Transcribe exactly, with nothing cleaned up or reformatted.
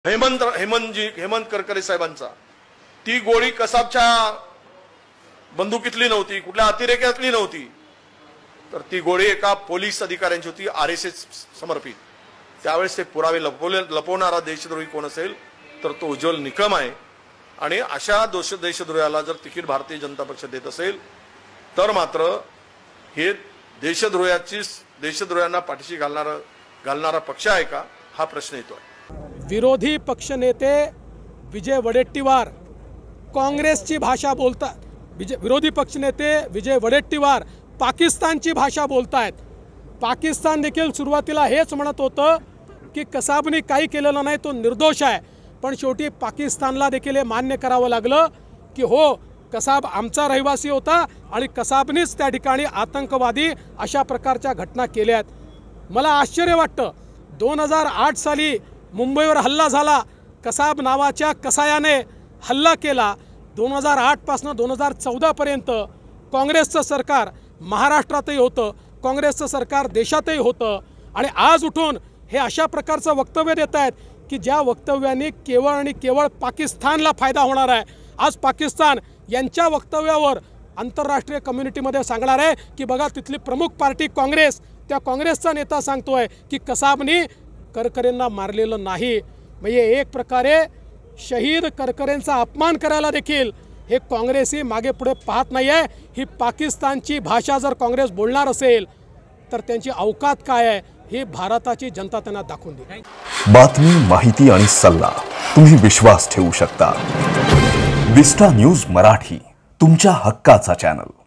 हेमंत हेमंतजी हेमंत करकरे साहेबांचा ती गोळी कसाबच्या बंदुकीतली नव्हती, कुठल्या अतिरेक्यातली नव्हती, तर ती गोळी एका पोलीस अधिकाऱ्यांची होती, आरएसएस समर्पित। त्यावेळेस ते पुरावे लपवले लपवणारा देशद्रोही कोण असेल तर तो उज्ज्वल निकम आहे। आणि अशा दोष देशद्रोहाला जर तिकीट भारतीय जनता पक्ष देत असेल तर मात्र हे देशद्रोहाची देशद्रोह्यांना पाठीशी घालणारा घालणारा पक्ष आहे का, हा प्रश्न येतो आहे। विरोधी पक्षनेते विजय वडेट्टीवार काँग्रेसची भाषा बोलतात, विरोधी पक्षनेते विजय वडेट्टीवार पाकिस्तानची भाषा बोलतायत। पाकिस्तान देखील सुरुवातीला हेच म्हणत होतं की कसाबने काही केलेलं नाही, तो निर्दोष आहे, पण शेवटी पाकिस्तानला देखील हे मान्य करावं लागलं की हो कसाब आमचा रहिवासी होता आणि कसाबनेच त्या ठिकाणी आतंकवादी अशा प्रकारच्या घटना केल्यात। मला आश्चर्य वाटतं, दोन हजार आठ साली मुंबईवर हल्ला झाला, कसाब नावाच्या कसायाने हल्ला केला। दोन हजार आठ पासून दोन हजार चौदा पर्यंत काँग्रेसचं सरकार महाराष्ट्रातही होतं, काँग्रेसचं सरकार देशातही होतं, आणि आज उठून हे अशा प्रकारचं वक्तव्य देत आहेत की ज्या वक्तव्यांनी केवळ आणि केवळ पाकिस्तानला फायदा होणार आहे। आज पाकिस्तान यांच्या वक्तव्यावर आंतरराष्ट्रीय कम्युनिटीमध्ये सांगणार आहे की बघा तिथली प्रमुख पार्टी काँग्रेस, त्या काँग्रेसचा नेता सांगतोय की कसाबनी करकरेंना मारलेलं नाही। म्हणजे एक प्रकारे शहीद करकरेंचा अपमान करायला देखील हे काँग्रेसी मागे पुढे पाहत नाही आहे। ही पाकिस्तानची भाषा जर काँग्रेस बोलणार असेल तर त्यांची अवकात काय आहे हे भारताची जनता त्यांना दाखवून देईल। बातमी, माहिती आणि सल्ला तुम्ही विश्वास ठेवू शकता। विस्टा न्यूज मराठी, तुमच्या हक्काचा चॅनल।